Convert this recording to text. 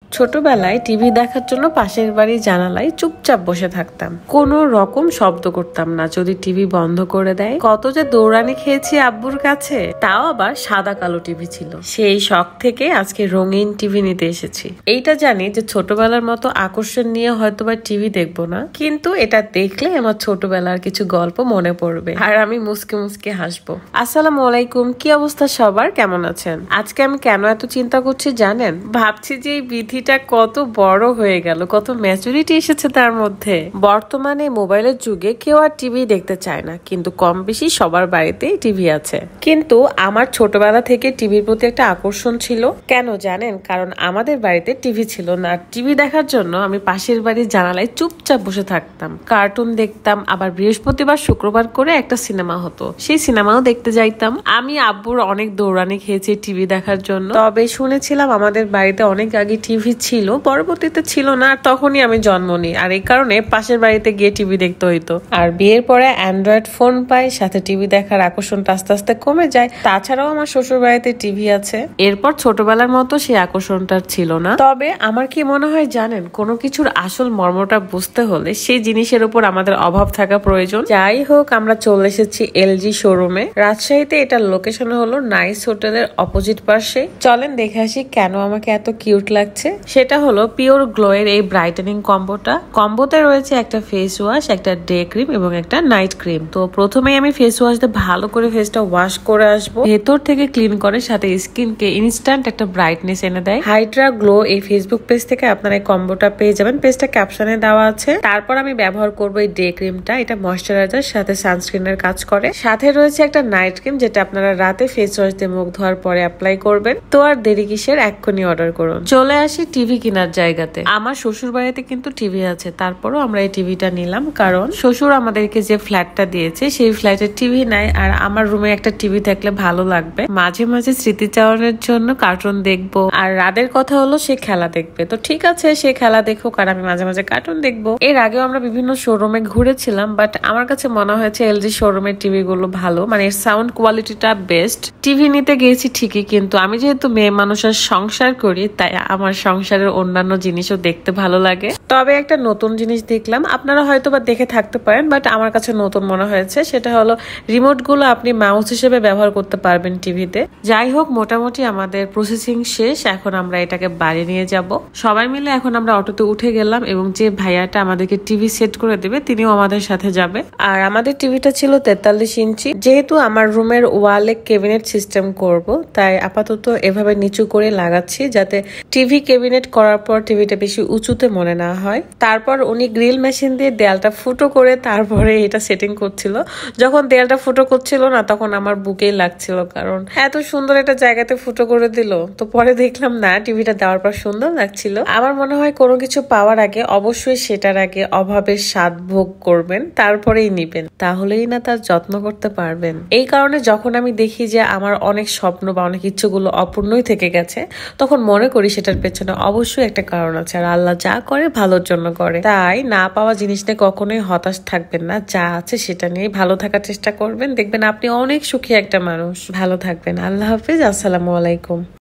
ছোটবেলায় টিভি দেখার জন্য পাশের বাড়ির জানালায় চুপচাপ বসে থাকতাম, কোনো রকম শব্দ করতাম না যদি টিভি বন্ধ করে দেয়। কত যে দৌড়ানি খেয়েছি আব্বুর কাছে, তাও আবার সাদা কালো টিভি ছিল। সেই শখ থেকে আজকে রঙিন টিভি নিতে এসেছি। এইটা জানি যে ছোটবেলার মতো আকর্ষণ নিয়ে হয়তো বা টিভি দেখবো না, কিন্তু এটা দেখলে আমার ছোটবেলার কিছু গল্প মনে পড়বে আর আমি মুসকে মুসকে হাসবো। আসসালামু আলাইকুম, কি অবস্থা সবার, কেমন আছেন? আজকে আমি কেন এত চিন্তা করছি জানেন? ভাবছি যে এই বিধিটা কত বড় হয়ে গেল, কত ম্যাচুরিটি এসেছে তার মধ্যে। বর্তমানে মোবাইলের যুগে কেউ আর টিভি দেখতে চায় না, কিন্তু কম বেশি সবার বাড়িতেই টিভি আছে। কিন্তু আমার ছোটবেলা থেকে টিভির প্রতি একটা আকর্ষণ ছিল। কেন জানেন? কারণ আমাদের বাড়িতে টিভি ছিল না। টিভি দেখার জন্য আমি পাশের বাড়ির জানালায় চুপচাপ বসে থাকতাম, কার্টুন দেখতাম। আবার বৃহস্পতিবার শুক্রবার করে একটা সিনেমা হতো, সেই সিনেমাও দেখতে যাইতাম। আমি আব্বুর অনেক দৌড়ানি খেয়েছি টিভি দেখার জন্য। তবে শুনেছিলাম আমাদের বাড়িতে অনেক আগে টিভি ছিল, পরবর্তীতে ছিল না, আর তখনই আমি জন্ম নিই। আর এই কারণে পাশের বাড়িতে গিয়ে টিভি দেখতে হইতো। আর বিয়ের পরে অ্যান্ড্রয়েড ফোন পাই, সাথে টিভি দেখার আকর্ষণটা আস্তে আস্তে কমে যায়। তাছাড়াও আমার শ্বশুর বাড়িতে টিভি আছে। এরপর ছোটবেলার মতো সেই আকর্ষণটা ছিল না। তবে আমার কি মনে হয় জানেন, কোনো কিছুর আসল মর্মটা বুঝতে হলে সেই জিনিসের উপর আমাদের অভাব থাকা প্রয়োজন। যাই হোক, আমরা চলে এসেছি এলজি শোরুমে। রাজশাহীতে এটার লোকেশন হলো নাইস হোটেলের অপোজিট পাশে। চলেন দেখে আসি কেন আমাকে এত কিউট লাগছে। সেটা হলো পিওর গ্লো এর এই ব্রাইটেনিং কম্বোটা। কম্বোতে রয়েছে একটা ফেস ওয়াশ, একটা ডে ক্রিম এবং একটা নাইট ক্রিম। তো প্রথমেই আমি ফেস ওয়াশ দিয়ে ভালো করে ফেসটা ওয়াশ করে আসবো। ভেতর থেকে ক্লিন করে, সাথে স্কিনকে ইনস্ট্যান্ট একটা ব্রাইটনেস এনে দেয়। হাইড্রা গ্লো এই ফেসবুক পেজ থেকে আপনারা এই কম্বোটা পেয়ে যাবেন, পেজটা ক্যাপশনে দেওয়া আছে। তারপর আমি ব্যবহার করবো এই ডে ক্রিমটা। এটা ময়শ্চারাইজার সাথে সানস্ক্রিনের কাজ করে। সাথে রয়েছে একটা নাইট ক্রিম, যেটা আপনারা রাতে ফেস ওয়াশ দিয়ে মুখ ধোয়ার পরে অ্যাপ্লাই করবেন। তো আর দেরি কিসের, এক্ষুনি অর্ডার করুন। চলে আসি টিভি কেনার জায়গাতে। আমার শ্বশুর বাড়িতে কিন্তু টিভি আছে, তারপরও আমরা এই টিভিটা নিলাম কারণ শ্বশুর আমাদেরকে যে ফ্ল্যাটটা দিয়েছে সেই ফ্ল্যাটের টিভি নাই। আর আমার রুমে একটা টিভি থাকলে ভালো লাগবে, মাঝে মাঝে স্মৃতিচারণের জন্য কার্টুন দেখবো। আর রাদের কথা হলো সে খেলা দেখবে, তো ঠিক আছে সে খেলা দেখুক আর আমি মাঝে মাঝে কার্টুন দেখবো। এর আগেও আমরা বিভিন্ন শোরুমে ঘুরেছিলাম, বাট আমার কাছে মনে হয়েছে এলজি শোরুমের টিভি গুলো ভালো, মানে এর সাউন্ড কোয়ালিটিটা বেস্ট। টিভি নিতে গিয়েছি ঠিকই, কিন্তু আমি যেহেতু মেয়ে মানুষের সংসার করি, তাই আমার সংসারের অন্যান্য জিনিসও দেখতে ভালো লাগে। তবে একটা নতুন জিনিস দেখলাম, আপনারা হয়তো বা দেখে থাকতে পারেন, বাট আমার কাছে নতুন মনে হয়েছে। সেটা হলো রিমোট গুলো আপনি মাউস হিসেবে ব্যবহার করতে পারবেন টিভিতে। যাই হোক, মোটামুটি আমাদের প্রসেসিং শেষ। এখন আমরা এটাকে বাড়ি নিয়ে যাব। সবাই মিলে এখন আমরা অটোতে উঠে গেলাম এবং যে ভাইয়াটা আমাদেরকে টিভি সেট করে দেবে তিনিও আমাদের সাথে যাবে। আর আমাদের টিভিটা ছিল 43 ইঞ্চি। যেহেতু আমার রুমের ওয়ালে ক্যাবিনেট সিস্টেম করব, তাই আপাতত এভাবে নিচু করে লাগাচ্ছি, যাতে টিভি ক্যাবিনেট করার পর টিভিটা বেশি উঁচুতে মনে না হয়। তারপর উনি গ্রিল মেশিন দিয়ে দেয়ালটা ফুটো করে তারপরে এটা সেটিং করছিল। যখন দেয়ালটা ফুটো করছিল না, তখন আমার বুকেই লাগছিল, কারণ এত সুন্দর একটা জায়গাতে ফুটো করে দিল। তো পরে দেখলাম না, টিভিটা দেওয়ার পর সুন্দর লাগছিল। আমার মনে হয় কোনো কিছু পাওয়ার আগে অবশ্যই সেটার আগে অভাবের স্বাদ ভোগ করবেন, তারপরেই নিবেন, তাহলেই না তার যত্ন করতে পারবেন। এই কারণে যখন আমি দেখি যে আমার অনেক স্বপ্ন বা অনেক ইচ্ছেগুলো অপূর্ণই থেকে গেছে, তখন মনে করি সেটার পেছনে অবশ্যই একটা কারণ আছে। আর আল্লাহ যা করে ভালোর জন্য করে। তাই না পাওয়া জিনিস নিয়ে কখনোই হতাশ থাকবেন না, যা আছে সেটা নিয়ে ভালো থাকার চেষ্টা করবেন। দেখবেন আপনি অনেক সুখী একটা মানুষ। ভালো থাকবেন। আল্লাহ হাফিজ। আসসালামু আলাইকুম।